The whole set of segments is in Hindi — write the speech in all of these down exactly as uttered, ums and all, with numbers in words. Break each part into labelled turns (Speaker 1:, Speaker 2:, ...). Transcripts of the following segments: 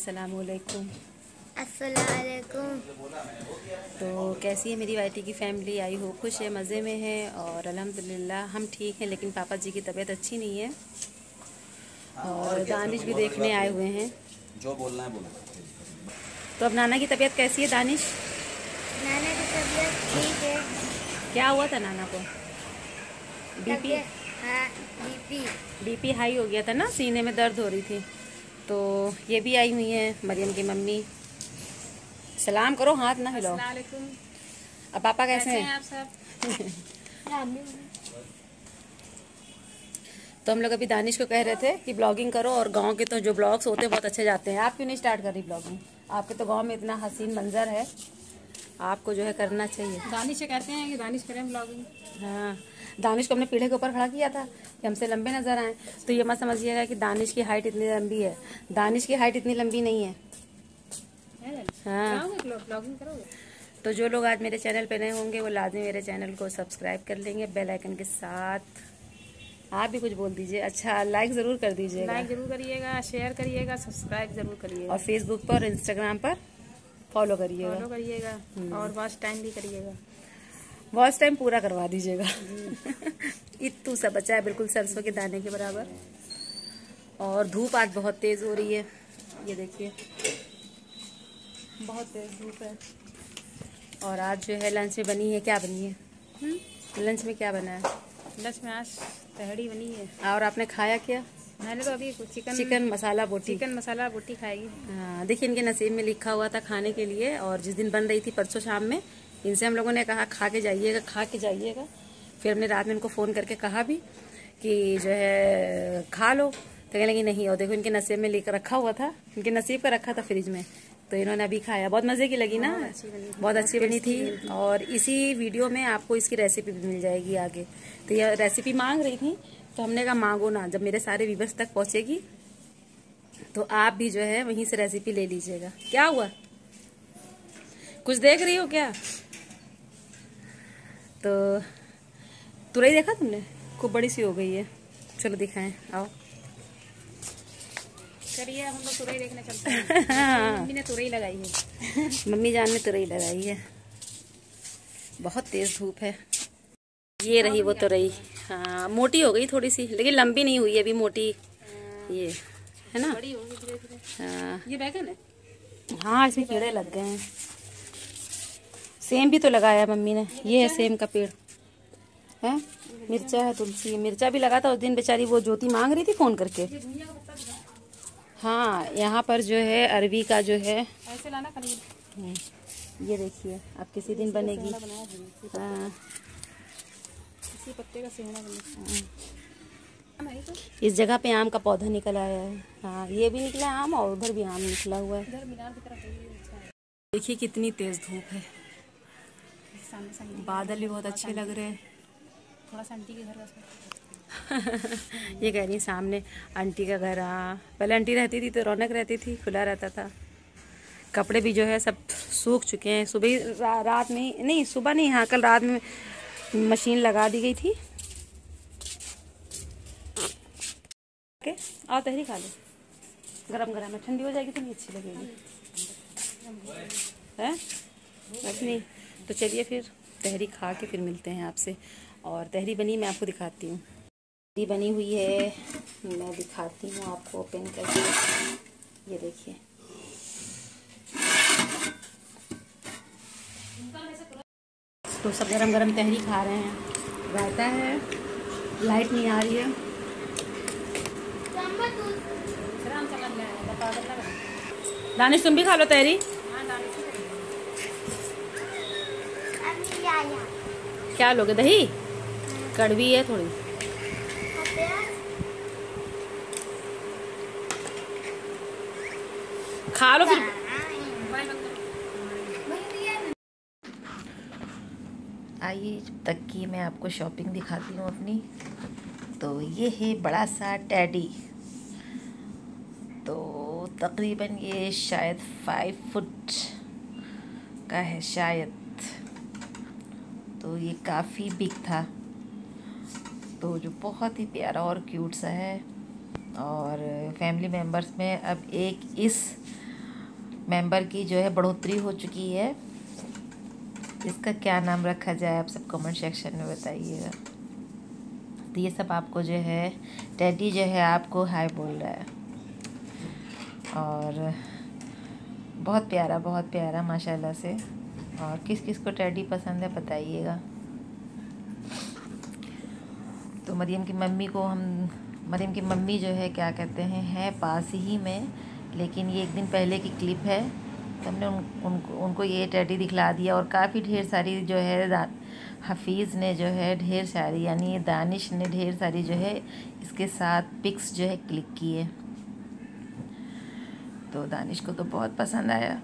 Speaker 1: अस्सलामुअलैकुम।
Speaker 2: अस्सलामुअलैकुम।
Speaker 1: तो कैसी है मेरी वाइटी की फैमिली? आई हो खुश है, मज़े में है और अल्हम्दुलिल्लाह हम ठीक हैं, लेकिन पापा जी की तबीयत अच्छी नहीं है और दानिश भी देखने आए हुए हैं।
Speaker 3: जो बोलना है बोलो।
Speaker 1: तो अब नाना की तबीयत कैसी है दानिश?
Speaker 2: नाना की तबीयत ठीक है।
Speaker 1: क्या हुआ था नाना को? बीपी?
Speaker 2: हाँ, बीपी
Speaker 1: बीपी हाई हो गया था ना, सीने में दर्द हो रही थी। तो ये भी आई हुई हैं मरियम की मम्मी। सलाम करो, हाथ ना हिलाओ। अब पापा कैसे हैं आप सब? तो हम लोग अभी दानिश को कह रहे थे कि ब्लॉगिंग करो, और गांव के तो जो ब्लॉग्स होते हैं बहुत अच्छे जाते हैं। आप क्यों नहीं स्टार्ट कर रही ब्लॉगिंग? आपके तो गांव में इतना हसीन मंजर है, आपको जो है करना चाहिए।
Speaker 4: दानिश से कहते हैं कि दानिश करें ब्लॉगिंग।
Speaker 1: हाँ, दानिश को हमने पीढ़े के ऊपर खड़ा किया था कि हमसे लंबे नजर आए, तो ये मत समझिएगा कि दानिश की हाइट इतनी लंबी है। दानिश की हाइट इतनी लंबी नहीं है। हाँ,
Speaker 4: ब्लॉगिंग करोगे?
Speaker 1: तो जो लोग आज मेरे चैनल पे नए होंगे वो लाजमी मेरे चैनल को सब्सक्राइब कर लेंगे बेल आइकन के साथ। आप भी कुछ बोल दीजिए। अच्छा, लाइक जरूर कर दीजिएगा,
Speaker 4: लाइक जरूर करिएगा, शेयर करिएगा, सब्सक्राइब जरूर करिएगा,
Speaker 1: और फेसबुक पर और इंस्टाग्राम पर फॉलो करिएगा,
Speaker 4: फॉलो करिएगा, और वॉच टाइम भी करिएगा।
Speaker 1: वॉच टाइम पूरा करवा दीजिएगा। इतू सा बचा है, बिल्कुल सरसों के दाने के बराबर। और धूप आज बहुत तेज हो रही है, ये देखिए बहुत तेज धूप है। और आज जो है लंच में बनी है, क्या बनी है लंच में क्या बना है?
Speaker 4: लंच में आज तहड़ी बनी है।
Speaker 1: और आपने खाया क्या?
Speaker 4: मैंने तो अभी चिकन
Speaker 1: चिकन मसाला बोटी।
Speaker 4: चिकन मसाला बोटी खाएगी।
Speaker 1: हाँ, देखिए इनके नसीब में लिखा हुआ था खाने के लिए, और जिस दिन बन रही थी परसों शाम में, इनसे हम लोगों ने कहा खा के जाइएगा, खा के जाइएगा। फिर हमने रात में इनको फ़ोन करके कहा भी कि जो है खा लो, तो कहने लगी नहीं। और देखो इनके नसीब में लेकर रखा हुआ था, इनके नसीब का रखा था फ्रिज में, तो इन्होंने अभी खाया। बहुत मज़े की लगी ना, बहुत अच्छी बनी थी। और इसी वीडियो में आपको इसकी रेसिपी भी मिल जाएगी आगे। तो यह रेसिपी मांग रही थी, तो हमने कहा मांगो ना, जब मेरे सारे व्यूवर्स तक पहुंचेगी तो आप भी जो है वहीं से रेसिपी ले लीजिएगा। क्या हुआ, कुछ देख रही हो क्या? तो तुरई देखा तुमने? खूब बड़ी सी हो गई है। चलो दिखाएं, आओ।
Speaker 4: चलिए हम लोग तुरई देखने चलते हैं। मम्मी ने तुरई लगाई है।
Speaker 1: मम्मी जान ने तुरई लगाई है। बहुत तेज धूप है। ये रही वो तुरई। हाँ, मोटी हो गई थोड़ी सी, लेकिन लंबी नहीं हुई अभी, मोटी ये है ना।
Speaker 4: बड़ी होगी धीरे धीरे।
Speaker 1: हाँ,
Speaker 4: ये बैगन है।
Speaker 1: हाँ, इसमें कीड़े लग गए हैं। सेम भी तो लगाया मम्मी ने, ये है सेम का पेड़ है। मिर्चा है, तुलसी, मिर्चा भी लगा था उस दिन। बेचारी वो ज्योति मांग रही थी फोन करके। हाँ, यहाँ पर जो है अरबी का जो है
Speaker 4: ऐसे लाना खरीद।
Speaker 1: ये देखिए, अब किसी दिन बनेगी। हाँ,
Speaker 4: इसी पत्ते का सेवना बनेगा।
Speaker 1: इस जगह पे आम का पौधा निकल आया है। हाँ, ये भी निकला आम, और उधर भी आम निकला हुआ है।
Speaker 4: इधर मीनार की तरफ
Speaker 1: देखिए कितनी तेज धूप है, बादल भी बहुत अच्छे लग रहे हैं।
Speaker 4: थोड़ा सा आंटी के घर का
Speaker 1: ये कह रही सामने आंटी का घर। हाँ, पहले आंटी रहती थी तो रौनक रहती थी, खुला रहता था। कपड़े भी जो है सब सूख चुके हैं। सुबह रा, रात में नहीं, सुबह नहीं, हाँ कल रात में मशीन लगा दी गई थी। ओके, आओ तहरी खा लो, गरम गरम है, ठंडी हो जाएगी तो नहीं अच्छी लगेगी है नहीं। तो चलिए फिर तहरी खा के फिर मिलते हैं आपसे। और तहरी बनी मैं आपको दिखाती हूँ। तहरी बनी हुई है, मैं दिखाती हूँ आपको ओपन करके। ये देखिए, तो सब गरम गरम तहरी खा रहे हैं। रायता है, लाइट नहीं आ रही है। दानिश तुम भी खा लो तहरी। क्या लोगे? दही कड़वी है थोड़ी। खा लो फिर। आइए जब तक कि मैं आपको शॉपिंग दिखाती हूँ अपनी। तो ये है बड़ा सा टेडी। तो तकरीबन ये शायद फाइव फुट का है शायद। तो ये काफ़ी बिग था, तो जो बहुत ही प्यारा और क्यूट सा है। और फैमिली मेम्बर्स में अब एक इस
Speaker 3: मेंबर की जो है बढ़ोतरी हो चुकी है। इसका क्या नाम रखा जाए आप सब कमेंट सेक्शन में बताइएगा। तो ये सब आपको जो है टेडी जो है आपको हाय बोल रहा है, और बहुत प्यारा बहुत प्यारा माशाल्लाह से। और किस किस को टेडी पसंद है बताइएगा। तो मरियम की मम्मी को हम मरियम की मम्मी जो है क्या कहते हैं है पास ही में, लेकिन ये एक दिन पहले की क्लिप है। तो हमने उन, उनको उनको ये टेडी दिखला दिया, और काफ़ी ढेर सारी जो है हफीज़ ने जो है ढेर सारी यानी दानिश ने ढेर सारी जो है इसके साथ पिक्स जो है क्लिक किए। तो दानिश को तो बहुत पसंद आया।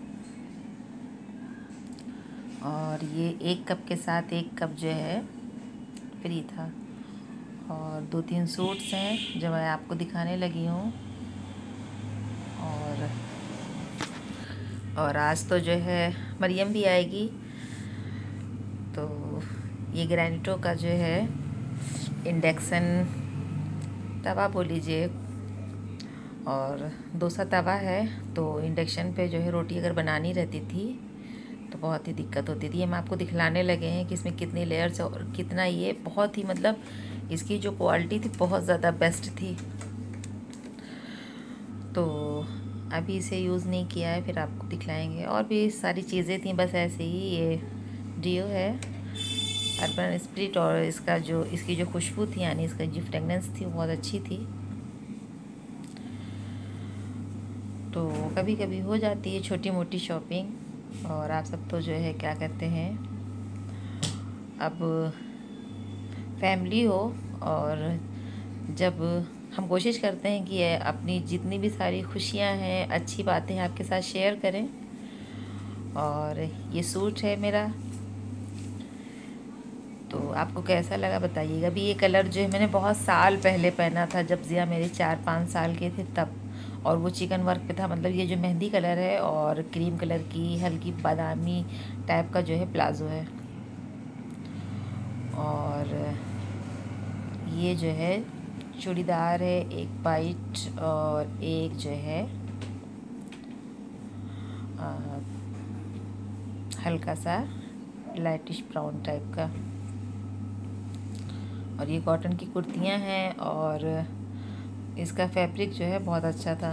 Speaker 3: और ये एक कप के साथ एक कप जो है फ्री था। और दो तीन सूट्स हैं जो मैं आपको दिखाने लगी हूँ। और और आज तो जो है मरियम भी आएगी। तो ये ग्रैनिटो का जो है इंडक्शन तवा बोल लीजिए, और डोसा तवा है। तो इंडक्शन पे जो है रोटी अगर बनानी रहती थी तो बहुत ही दिक्कत होती थी। हम आपको दिखलाने लगे हैं कि इसमें कितनी लेयर्स और कितना ये बहुत ही मतलब इसकी जो क्वालिटी थी बहुत ज़्यादा बेस्ट थी। तो अभी इसे यूज़ नहीं किया है, फिर आपको दिखलाएंगे। और भी सारी चीज़ें थी, बस ऐसे ही। ये डियो है अर्बन स्प्रिट, और इसका जो इसकी जो खुशबू थी यानी इसका जो फ्रेगनेंस थी बहुत अच्छी थी। तो कभी कभी हो जाती है छोटी मोटी शॉपिंग। और आप सब तो जो है क्या कहते हैं अब फैमिली हो, और जब हम कोशिश करते हैं कि अपनी जितनी भी सारी खुशियां हैं अच्छी बातें हैं आपके साथ शेयर करें। और ये सूट है मेरा, तो आपको कैसा लगा बताइएगा। अभी ये कलर जो है मैंने बहुत साल पहले पहना था, जब जिया मेरे चार पाँच साल के थे तब। और वो चिकन वर्क पे था, मतलब ये जो मेहंदी कलर है और क्रीम कलर की हल्की बादामी टाइप का जो है प्लाजो है। और ये जो है चूड़ीदार है, एक वाइट और एक जो है आ, हल्का सा लाइटिश ब्राउन टाइप का। और ये कॉटन की कुर्तियाँ हैं, और इसका फैब्रिक जो है बहुत अच्छा था।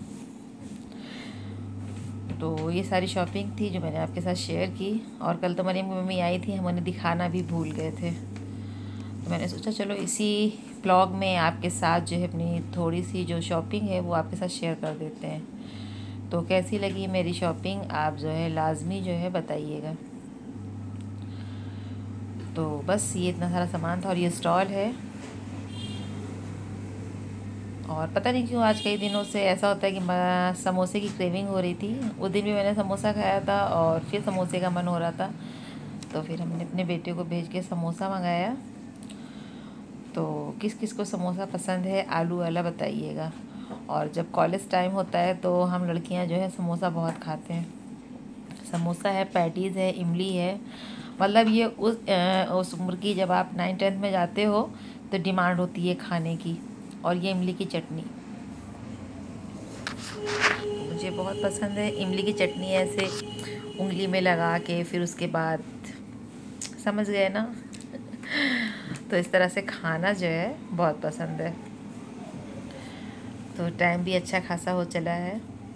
Speaker 3: तो ये सारी शॉपिंग थी जो मैंने आपके साथ शेयर की। और कल तो मरियम की मम्मी आई थी, हम उन्हें दिखाना भी भूल गए थे। तो मैंने सोचा चलो इसी ब्लॉग में आपके साथ जो है अपनी थोड़ी सी जो शॉपिंग है वो आपके साथ शेयर कर देते हैं। तो कैसी लगी मेरी शॉपिंग आप जो है लाजमी जो है बताइएगा। तो बस ये इतना सारा सामान था, और ये स्टॉल है। और पता नहीं क्यों आज कई दिनों से ऐसा होता है कि समोसे की क्रेविंग हो रही थी। उस दिन भी मैंने समोसा खाया था और फिर समोसे का मन हो रहा था, तो फिर हमने अपने बेटे को भेज के समोसा मंगाया। तो किस किस को समोसा पसंद है आलू वाला बताइएगा। और जब कॉलेज टाइम होता है तो हम लड़कियां जो है समोसा बहुत खाते हैं। समोसा है, पैटीज़ है, इमली है, मतलब ये उस आ, उस उम्र की जब आप नाइन टेंथ में जाते हो तो डिमांड होती है खाने की। और ये इमली की चटनी मुझे बहुत पसंद है। इमली की चटनी ऐसे उंगली में लगा के फिर उसके बाद समझ गए ना तो इस तरह से खाना जो है बहुत पसंद है। तो टाइम भी अच्छा खासा हो चला है।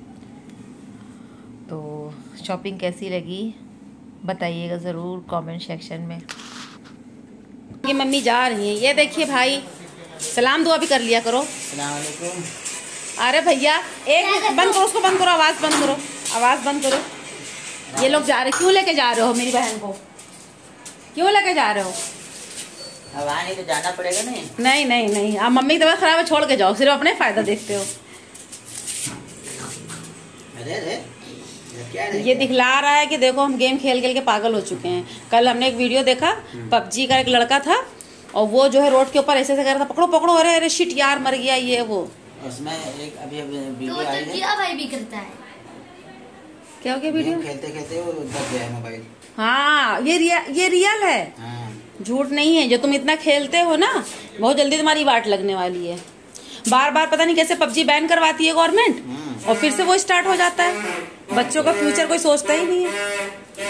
Speaker 3: तो शॉपिंग कैसी लगी बताइएगा ज़रूर कमेंट सेक्शन में।
Speaker 1: ये मम्मी जा रही हैं, ये देखिए भाई सलाम दुआ भी कर लिया करो। अरे भैया एक बंद करो, उसको बंद करो, आवाज़ बंद करो, आवाज़ बंद करो। ये लोग जा रहे, क्यों लेके जा रहे हो मेरी बहन को, क्यों लेके जा रहे हो?
Speaker 5: अब आने तो जाना पड़ेगा। नहीं
Speaker 1: नहीं नहीं नहीं, आप मम्मी की तबीयत खराब है छोड़ के जाओ, सिर्फ अपने फायदा देखते हो।
Speaker 5: अरे अरे क्या है?
Speaker 1: ये दिखला रहा है कि देखो हम गेम खेल खेल के पागल हो चुके हैं। कल हमने एक वीडियो देखा, पबजी का एक लड़का था और वो जो है रोड के ऊपर ऐसे ऐसे कर रहा था, पकड़ो पकड़ो, अरे अरे शिट यार मर गया ये वो।
Speaker 5: उसमें एक अभी अभी
Speaker 2: तो
Speaker 5: वीडियो
Speaker 2: वो
Speaker 5: आई
Speaker 2: तो
Speaker 5: है,
Speaker 2: जिया भाई भी करता है।
Speaker 1: क्या हो गया वीडियो?
Speaker 5: गेम खेलते खेलते वो दब गया है मोबाइल।
Speaker 1: हाँ ये रिया, ये रियल है,
Speaker 5: हाँ
Speaker 1: झूठ नहीं है। जो तुम इतना खेलते हो ना, बहुत जल्दी तुम्हारी वाट लगने वाली है। बार बार पता नहीं कैसे पबजी बैन करवाती है गवर्नमेंट, और फिर से वो स्टार्ट हो जाता है। बच्चों का फ्यूचर कोई सोचता ही नहीं है।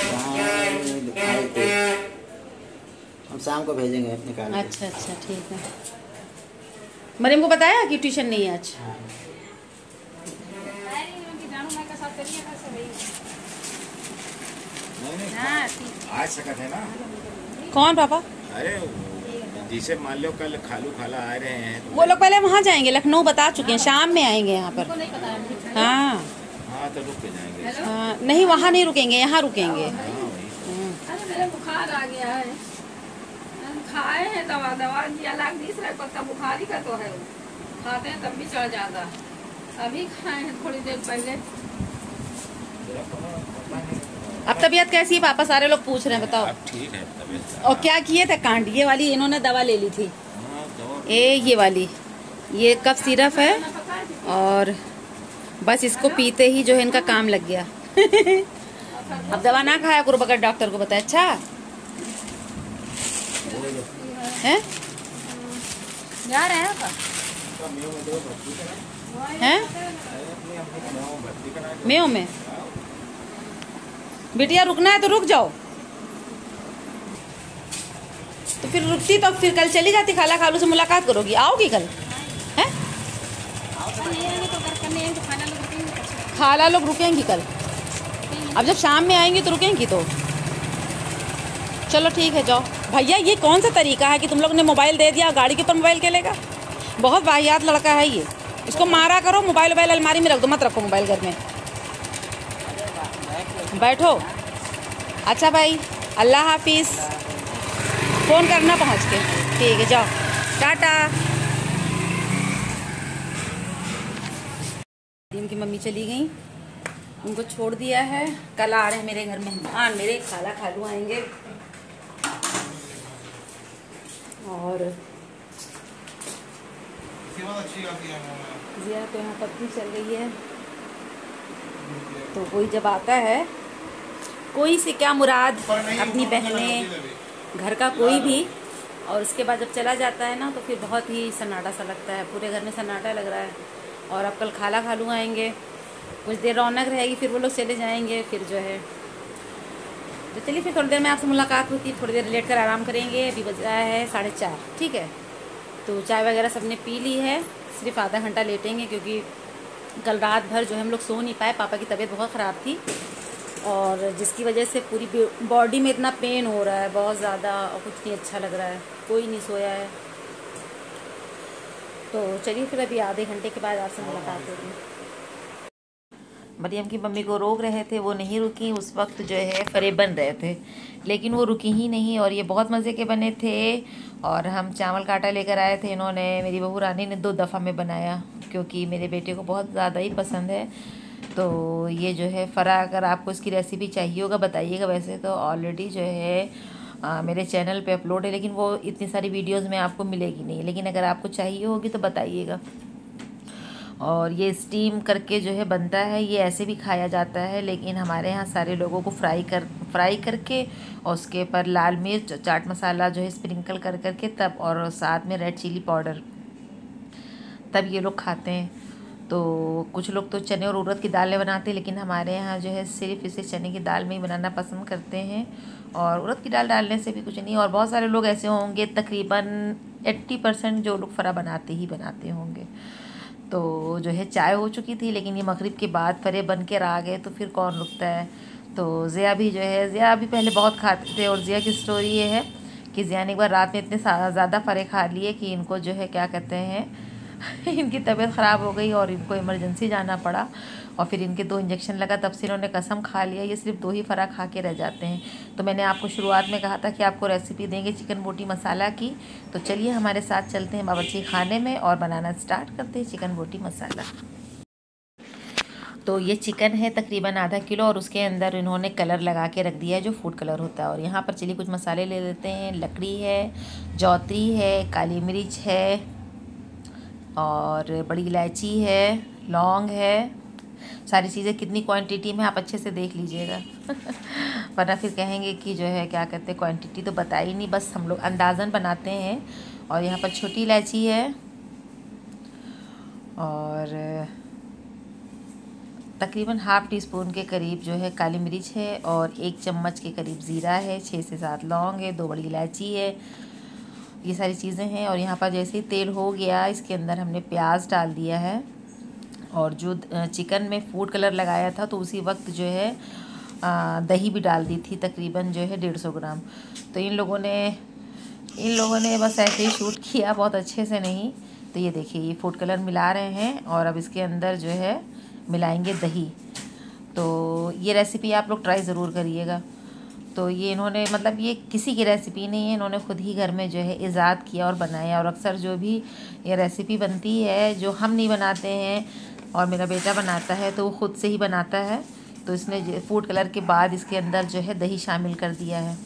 Speaker 5: हम शाम को भेजेंगे निकाल के।
Speaker 1: अच्छा अच्छा ठीक है। मरियम को बताया कि ट्यूशन नहीं है आज?
Speaker 5: हाँ।
Speaker 4: हाँ,
Speaker 6: आज सकत है ना।
Speaker 1: कौन पापा?
Speaker 6: अरे जिसे मान लो कल खालू खाला आ रहे हैं तो
Speaker 1: वो लोग पहले वहाँ जाएंगे, लखनऊ बता चुके हैं, शाम में आएंगे यहाँ पर। हाँ
Speaker 6: हाँ तो रुक के जाएंगे।
Speaker 1: हाँ, नहीं वहाँ नहीं रुकेंगे, यहाँ रुकेंगे।
Speaker 4: अरे मेरे बुखार आ गया है, हम खाए हैं दवा दवा की अलग दूसरा पत्ता बुखारी का तो है, खाते हैं तब भी चढ़ जाता। अभी खाए हैं थोड़ी देर पहले।
Speaker 1: अब तबीयत कैसी है पापा? सारे लोग पूछ रहे हैं, बताओ।
Speaker 6: अब ठीक है तबीयत।
Speaker 1: और क्या किए थे कांड? ये वाली इन्होंने दवा ले ली थी,
Speaker 6: हाँ, दवा
Speaker 1: ए ये वाली, ये कफ सिरप है, और बस इसको पीते ही जो है इनका काम लग गया। अब दवा ना खाया करो बगैर डॉक्टर को बताया। अच्छा है
Speaker 4: जा रहे हैं
Speaker 1: हैं मेयो में। बिटिया रुकना है तो रुक जाओ। तो फिर रुकती तो फिर कल चली जाती, खाला खालू से मुलाकात करोगी, आओगी कल? हैं खाला लोग रुकेंगी कल। अब जब शाम में आएंगी तो रुकेंगी। तो चलो ठीक है जाओ। भैया ये कौन सा तरीका है कि तुम लोग ने मोबाइल दे दिया, गाड़ी के ऊपर मोबाइल खेलेगा? बहुत वाहियात लड़का है ये। इसको मारा करो, मोबाइल मोबाइल अलमारी में रख दो, मत रखो मोबाइल घर में। बैठो। अच्छा भाई, अल्लाह हाफिज़। फ़ोन करना पहुँच के। ठीक है जाओ, टाटा। इनकी मम्मी चली गई, उनको छोड़ दिया है। कल आ रहे हैं मेरे घर मेहमान, मेरे खाला खालू आएंगे। और जिया तो यहाँ पत्नी चल रही है। तो कोई जब आता है, कोई से क्या मुराद, अपनी बहनें, घर का कोई भी, और उसके बाद जब चला जाता है ना तो फिर बहुत ही सन्नाटा सा लगता है, पूरे घर में सन्नाटा लग रहा है। और अब कल खाला खालू आएंगे, कुछ देर रौनक रहेगी, फिर वो लोग चले जाएंगे। फिर जो है तो चलिए फिर थोड़ी देर में आपसे मुलाकात होती है, थोड़ी देर लेट कर आराम करेंगे। अभी बजा है साढ़े चार, ठीक है। तो चाय वगैरह सबने पी ली है, सिर्फ आधा घंटा लेटेंगे क्योंकि कल रात भर जो है हम लोग सो नहीं पाए। पापा की तबीयत बहुत ख़राब थी और जिसकी वजह से पूरी बॉडी में इतना पेन हो रहा है बहुत ज़्यादा, और कुछ नहीं अच्छा लग रहा है, कोई नहीं सोया है। तो चलिए फिर अभी आधे घंटे के बाद आपसे मुलाकात होगी।
Speaker 3: मरियम की मम्मी को रोक रहे थे, वो नहीं रुकी। उस वक्त जो है फरे बन रहे थे, लेकिन वो रुकी ही नहीं, और ये बहुत मज़े के बने थे। और हम चावल का आटा लेकर आए थे, इन्होंने, मेरी बहू रानी ने दो दफ़ा में बनाया क्योंकि मेरे बेटे को बहुत ज़्यादा ही पसंद है। तो ये जो है फ़रा, अगर आपको इसकी रेसिपी चाहिए होगा बताइएगा। वैसे तो ऑलरेडी जो है आ, मेरे चैनल पे अपलोड है, लेकिन वो इतनी सारी वीडियोज़ में आपको मिलेगी नहीं, लेकिन अगर आपको चाहिए होगी तो बताइएगा। और ये स्टीम करके जो है बनता है, ये ऐसे भी खाया जाता है, लेकिन हमारे यहाँ सारे लोगों को फ्राई कर फ्राई करके और उसके ऊपर लाल मिर्च, चाट मसाला जो है स्प्रिंकल कर करके तब, और साथ में रेड चिली पाउडर, तब ये लोग खाते हैं। तो कुछ लोग तो चने और उड़द की दाल में बनाते हैं, लेकिन हमारे यहाँ जो है सिर्फ इसे चने की दाल में ही बनाना पसंद करते हैं, और उड़द की दाल डालने से भी कुछ नहीं। और बहुत सारे लोग ऐसे होंगे, तकरीबन अस्सी परसेंट जो लोग फ़रा बनाते ही बनाते होंगे। तो जो है चाय हो चुकी थी, लेकिन ये मगरिब के बाद फरे बन के आ गए तो फिर कौन रुकता है। तो ज़िया भी जो है, ज़िया भी पहले बहुत खाते थे, और ज़िया की स्टोरी ये है कि ज़िया ने एक बार रात में इतने ज़्यादा फरे खा लिए कि इनको जो है क्या कहते हैं इनकी तबीयत ख़राब हो गई और इनको इमरजेंसी जाना पड़ा, और फिर इनके दो इंजेक्शन लगा। तब से इन्होंने कसम खा लिया ये सिर्फ दो ही फरा खा के रह जाते हैं। तो मैंने आपको शुरुआत में कहा था कि आपको रेसिपी देंगे चिकन बोटी मसाला की, तो चलिए हमारे साथ चलते हैं बावर्ची खाने में और बनाना स्टार्ट करते हैं चिकन बोटी मसाला। तो ये चिकन है तकरीबन आधा किलो, और उसके अंदर इन्होंने कलर लगा के रख दिया है जो फूड कलर होता है। और यहाँ पर चलिए कुछ मसाले ले लेते हैं। लकड़ी है, जौतरी है, काली मिर्च है, और बड़ी इलायची है, लौंग है, सारी चीज़ें कितनी क्वांटिटी में आप अच्छे से देख लीजिएगा वरना फिर कहेंगे कि जो है क्या कहते हैं क्वांटिटी तो बताई नहीं, बस हम लोग अंदाज़न बनाते हैं। और यहाँ पर छोटी इलायची है, और तकरीबन हाफ़ टी स्पून के करीब जो है काली मिर्च है और एक चम्मच के करीब ज़ीरा है, छः से सात लौंग है, दो बड़ी इलायची है, ये सारी चीज़ें हैं। और यहाँ पर जैसे ही तेल हो गया इसके अंदर हमने प्याज डाल दिया है और जो चिकन में फूड कलर लगाया था तो उसी वक्त जो है दही भी डाल दी थी, तकरीबन जो है डेढ़ सौ ग्राम। तो इन लोगों ने इन लोगों ने बस ऐसे ही शूट किया, बहुत अच्छे से नहीं। तो ये देखिए ये फूड कलर मिला रहे हैं और अब इसके अंदर जो है मिलाएंगे दही। तो ये रेसिपी आप लोग ट्राई ज़रूर करिएगा। तो ये इन्होंने मतलब ये किसी की रेसिपी नहीं है, इन्होंने खुद ही घर में जो है ईजाद किया और बनाया। और अक्सर जो भी ये रेसिपी बनती है जो हम नहीं बनाते हैं और मेरा बेटा बनाता है तो वो ख़ुद से ही बनाता है। तो इसने फूड कलर के बाद इसके अंदर जो है दही शामिल कर दिया है।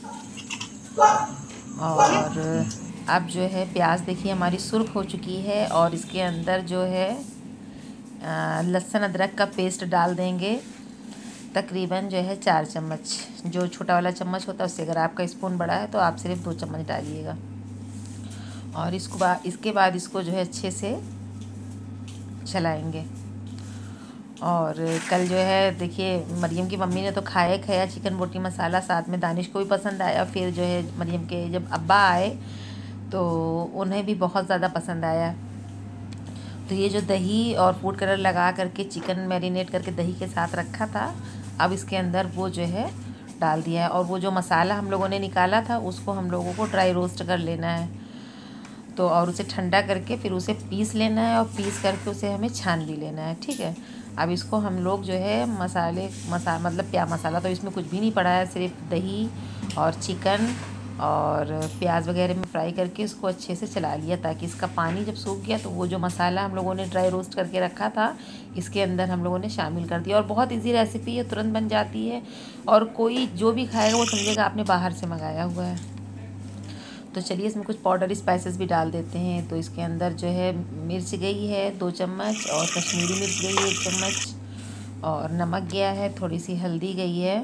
Speaker 3: और अब जो है प्याज देखिए हमारी सुर्ख हो चुकी है और इसके अंदर जो है लहसुन अदरक का पेस्ट डाल देंगे, तकरीबन जो है चार चम्मच। जो छोटा वाला चम्मच होता है उससे अगर आपका स्पून बड़ा है तो आप सिर्फ दो चम्मच डालिएगा। और इसको बाद इसके बाद इसको जो है अच्छे से चलाएंगे। और कल जो है देखिए मरियम की मम्मी ने तो खाया खाया चिकन बोटी मसाला, साथ में दानिश को भी पसंद आया। फिर जो है मरियम के जब अब्बा आए तो उन्हें भी बहुत ज़्यादा पसंद आया। तो ये जो दही और फूड कलर लगा करके चिकन मैरिनेट करके दही के साथ रखा था, अब इसके अंदर वो जो है डाल दिया है। और वो जो मसाला हम लोगों ने निकाला था उसको हम लोगों को ड्राई रोस्ट कर लेना है। तो और उसे ठंडा करके फिर उसे पीस लेना है और पीस करके उसे हमें छान भी लेना है, ठीक है। अब इसको हम लोग जो है मसाले मसा मतलब प्याज मसाला तो इसमें कुछ भी नहीं पड़ा है, सिर्फ दही और चिकन और प्याज वगैरह में फ्राई करके इसको अच्छे से चला लिया ताकि इसका पानी जब सूख गया तो वो जो मसाला हम लोगों ने ड्राई रोस्ट करके रखा था इसके अंदर हम लोगों ने शामिल कर दिया। और बहुत इजी रेसिपी है, तुरंत बन जाती है और कोई जो भी खाएगा वो समझेगा आपने बाहर से मंगाया हुआ है। तो चलिए इसमें कुछ पाउडर स्पाइसेस भी डाल देते हैं। तो इसके अंदर जो है मिर्च गई है दो चम्मच और कश्मीरी मिर्च गई है एक चम्मच और नमक गया है, थोड़ी सी हल्दी गई है।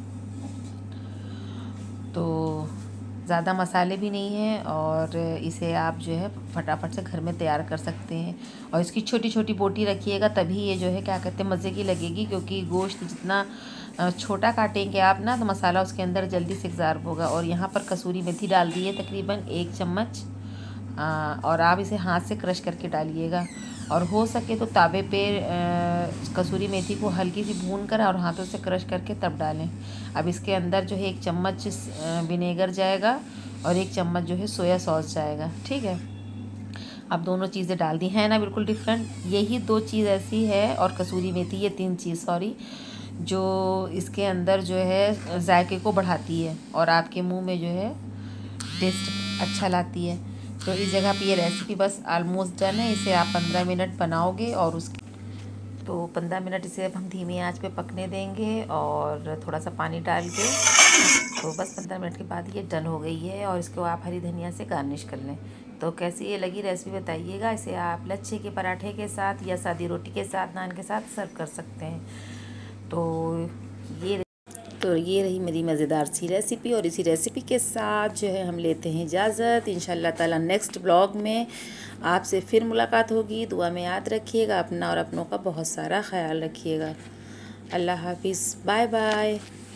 Speaker 3: तो ज़्यादा मसाले भी नहीं हैं और इसे आप जो है फटाफट से घर में तैयार कर सकते हैं। और इसकी छोटी छोटी बोटी रखिएगा तभी ये जो है क्या कहते हैं मज़े की लगेगी, क्योंकि गोश्त जितना छोटा काटेंगे आप ना तो मसाला उसके अंदर जल्दी से एब्ज़ॉर्ब होगा। और यहाँ पर कसूरी मेथी डाल दी है तकरीबन एक चम्मच और आप इसे हाथ से क्रश करके डालिएगा। और हो सके तो तावे पे कसूरी मेथी को हल्की सी भून कर और हाथों से क्रश करके तब डालें। अब इसके अंदर जो है एक चम्मच विनेगर जाएगा और एक चम्मच जो है सोया सॉस जाएगा, ठीक है। अब दोनों चीज़ें डाल दी हैं ना, बिल्कुल डिफरेंट। यही दो चीज़ ऐसी है और कसूरी मेथी, ये तीन चीज़ सॉरी, जो इसके अंदर जो है जायके को बढ़ाती है और आपके मुंह में जो है टेस्ट अच्छा लाती है। तो इस जगह पे ये रेसिपी बस ऑलमोस्ट डन है। इसे आप पंद्रह मिनट बनाओगे और उसके तो पंद्रह मिनट इसे अब हम धीमी आंच पे पकने देंगे और थोड़ा सा पानी डाल के। तो बस पंद्रह मिनट के बाद ये डन हो गई है और इसको आप हरी धनिया से गार्निश कर लें। तो कैसी ये लगी रेसिपी बताइएगा। इसे आप लच्छे के पराठे के साथ या सादी रोटी के साथ, नान के साथ सर्व कर सकते हैं। तो ये तो ये रही मेरी मज़ेदार सी रेसिपी और इसी रेसिपी के साथ जो है हम लेते हैं इजाज़त। इंशाल्लाह ताला नेक्स्ट ब्लॉग में आपसे फिर मुलाकात होगी। दुआ में याद रखिएगा अपना और अपनों का बहुत सारा ख्याल रखिएगा। अल्लाह हाफिज़, बाय बाय।